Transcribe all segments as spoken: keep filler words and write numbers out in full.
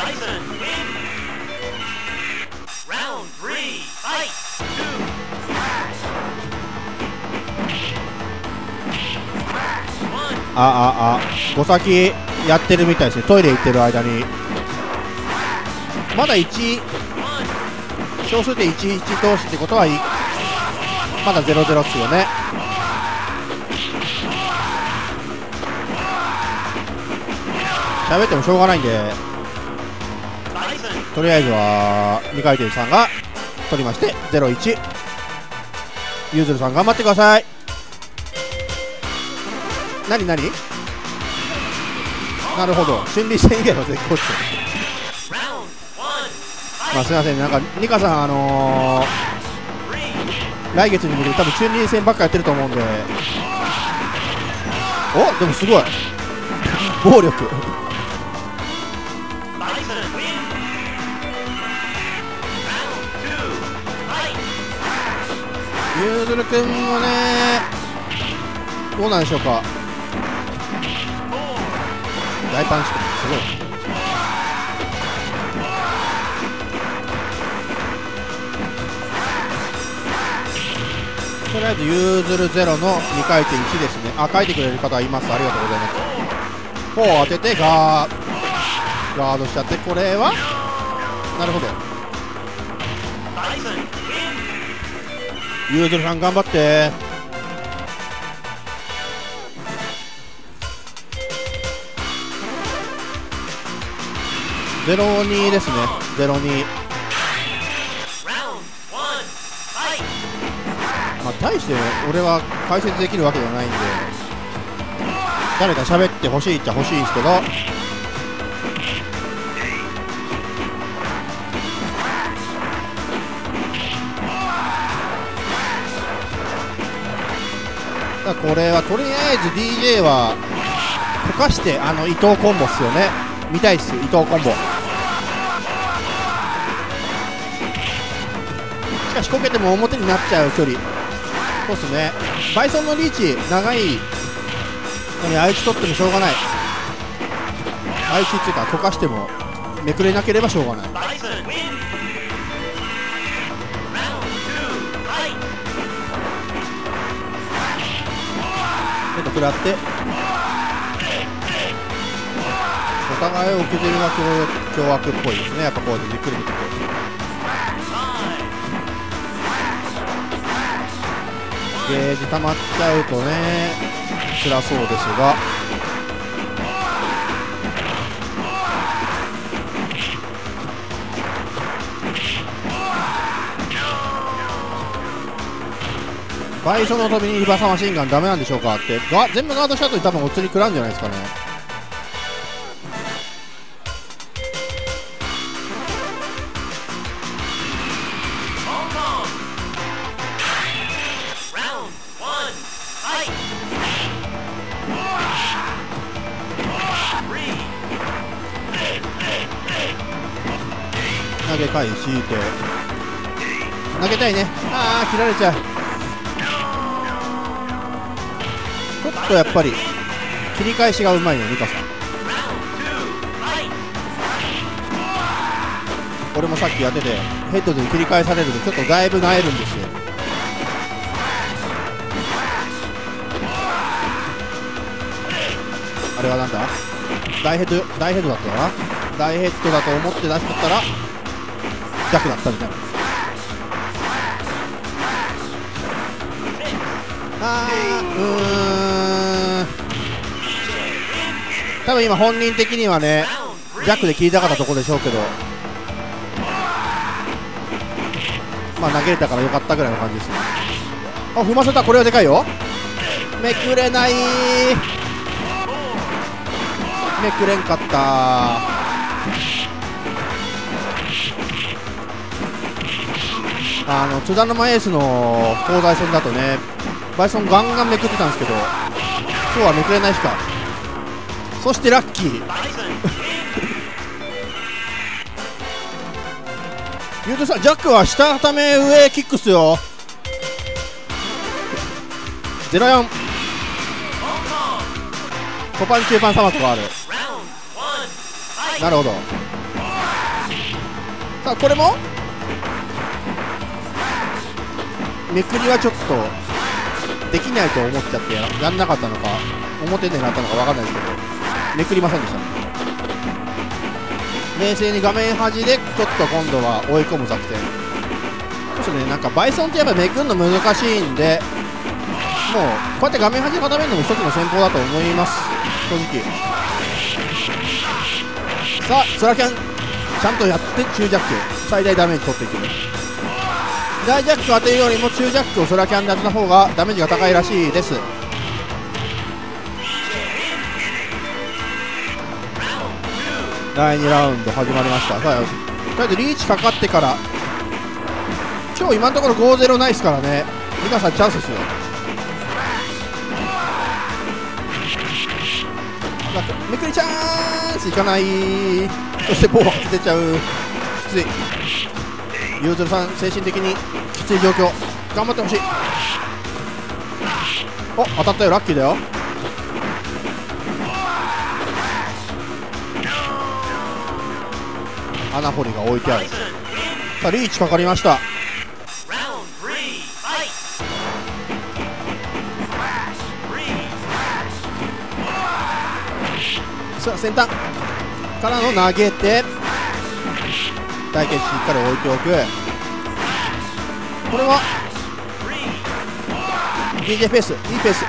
あああご先やってるみたいですね。トイレ行ってる間にまだいち小数点いちいち同士ってことはいまだゼロゼロっすよね。喋ってもしょうがないんで、とりあえずはにかい転さんが取りましてゼロいち。ゆずるさん頑張ってください。なになに、なるほど、春麗戦以外は絶好調。まあすいません、なんかニカさんあのー、来月に向けて多分春麗戦ばっかやってると思うんで。お、でもすごい暴力。ゆずるくんもね、どうなんでしょうか。大パンチすごい。とりあえずゆずるゼロのにかい転いちですね。あ、書いてくれる方います。ありがとうございます。こう当ててガーガードしちゃって、これはなるほど。ゆずるさん頑張って。ゼロにですね。ゼロに。まあ大して俺は解説できるわけじゃないんで、誰か喋ってほしいっちゃ欲しいんですけど、だこれはとりあえず ディージェー は溶かしてあの伊藤コンボっすよね。見たいっす、伊藤コンボ。しかしこけても表になっちゃう距離。そうっすね。バイソンのリーチ長いのに愛知取ってもしょうがない。愛知っていうか溶かしてもめくれなければしょうがない。ちょっと食らってお互いを受けてるが凶悪っぽいですね。やっぱこうやってじっくり見ててゲージ溜まっちゃうとね辛そうですが、バイソンの飛びにリバーサマシンガンダメなんでしょうかって、が全部ガードした後に多分お釣り食らうんじゃないですかね。投げ返して投げたいね。ああ切られちゃう。ちょっとやっぱり切り返しがうまいねミカさん。俺もさっきやっててヘッドで切り返されるとちょっとだいぶ萎えるんですよ。あれはなんだ、大ヘッド大ヘッドだったかな。大ヘッドだと思って出しとったら弱だったみたいな。あーうーん多分今本人的にはね弱で切りたかったところでしょうけど、まあ投げれたからよかったぐらいの感じですね。あ踏ませた。これはでかいよ。めくれない、めくれんかった。あの津田沼エースの東西戦だとねバイソンガンガンめくってたんですけど、今日はめくれないしか。そしてラッキーゆうとさんジャックは下ため上キックっすよ。ゼロよん小パン中パンさまとかある。なるほど。 さあこれもめくりはちょっとできないと思っちゃって や, やんなかったのか表でなったのか分かんないですけど、めくりませんでした。冷静に画面端でちょっと今度は追い込む作戦。そしてね、なんかバイソンってやっぱめくるの難しいんで、もうこうやって画面端で固めるのも一つの戦法だと思います、正直。さあスラキャンちゃんとやって中ジャック最大ダメージ取っていく。大ジャック当てるよりも中ジャックをソラキャンで当てた方がダメージが高いらしいです。だいにラウンド始まりました。さあとりあえずリーチかかってから、今日今のところ ごたいゼロ ないですからね、皆さんチャンスですよ。めくりチャンスいかない。そしてボー当てちゃう。きつい。ゆうずるさん精神的にきつい状況、頑張ってほしい。お、当たったよ、ラッキーだよ。穴掘りが置いてある。さあリーチかかりました。さあ先端からの投げて大剣しっかり置いておく。これは ディージェー ペース、いいペース。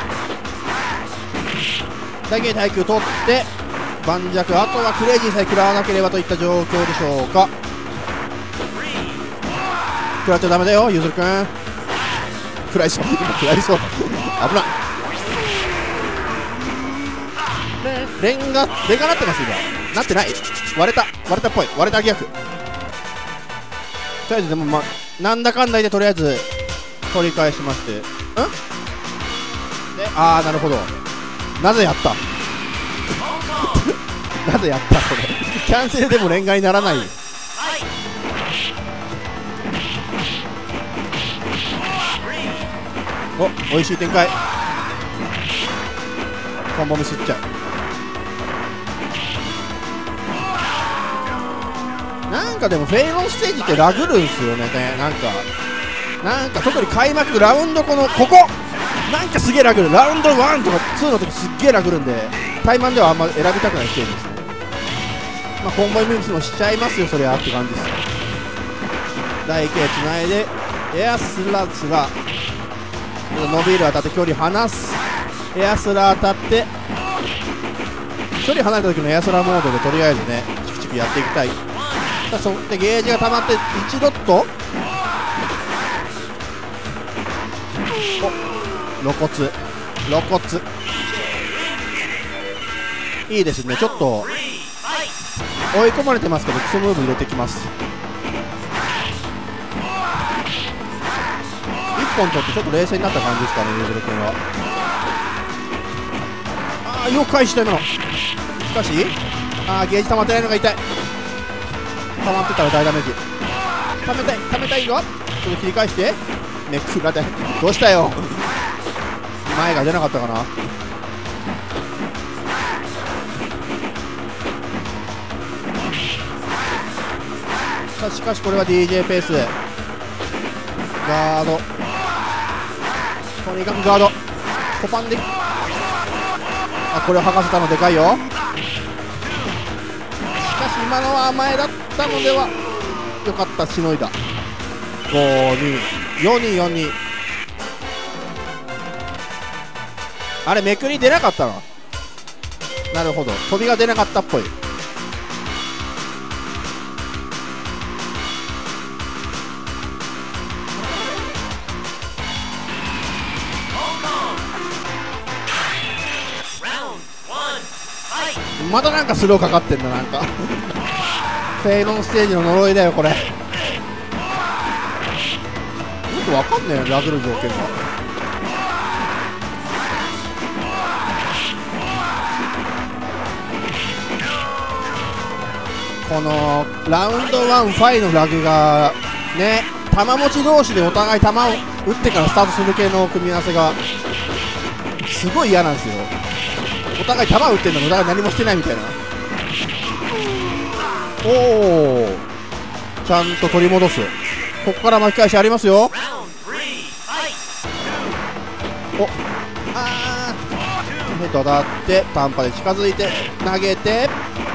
大剣耐久取って盤石、あとはクレイジーさえ食らわなければといった状況でしょうか。食らっちゃダメだよゆずるくん。食らいそう今食らいそう危ない。レンガレンガなってます今。なってない、割れた割れたっぽい、割れた逆。とりあえずでもまあなんだかんだでとりあえず取り返しまして、んで、ああなるほど、なぜやったなぜやったこれキャンセルでもレンガにならない。お、美味しい展開。コンボミスっちゃう。なんかでもフェイロンステージってラグるんすよね。なんかなんか特に開幕ラウンドこのここなんかすげえラグる。ラウンドワンとかツーの時すっげえラグるんで、タイマンではあんま選びたくないステージですね。まあコンボイミスもしちゃいますよそりゃって感じです。大形つないでエアスラスラ伸びる当たって距離離す。エアスラ当たって距離離れた時のエアスラモードでとりあえずねチクチクやっていきたい。さあそしてゲージが溜まっていちドット、お露骨露骨いいですね。ちょっと追い込まれてますけどクソムーブ入れてきます。いっぽん取ってちょっと冷静になった感じですかねゆずるくんは。ああよく返した今の。しかしああゲージ溜まってないのが痛い。溜まってたら大ダメージ。溜めたい溜めたいよ。ちょっと切り返してめくらでどうしたよ前が出なかったかな。さあしかしこれは ディージェー ペースガード、とにかくガードコパンで、あこれを剥がせたのでかいよ。しかし今のは甘えだったのではよかった。しのいだ。ごによによにあれめくり出なかったの。なるほど飛びが出なかったっぽい。またなんかスローかかってんだなんかフェイロンステージの呪いだよこれ。よくわかんねえよラグる条件が。このラウンドワンファイのラグがね、球持ち同士でお互い球を打ってからスタートする系の組み合わせがすごい嫌なんですよ。お互い球打ってんのにお互い何もしてないみたいな。おおちゃんと取り戻す。ここから巻き返しありますよ。おあーヘッド当たって短波で近づいて投げて、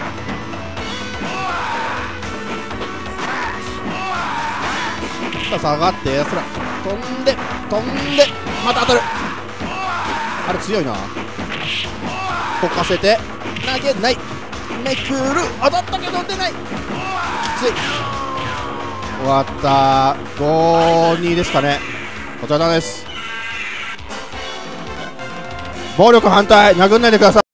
さあ下がってやつら飛んで飛んでまた当たる。あれ強いな。こかせて投げない、めくる、当たったけど出ない、きつい。終わった。ごたいにですかね。お疲れ様です。暴力反対、殴んないでください。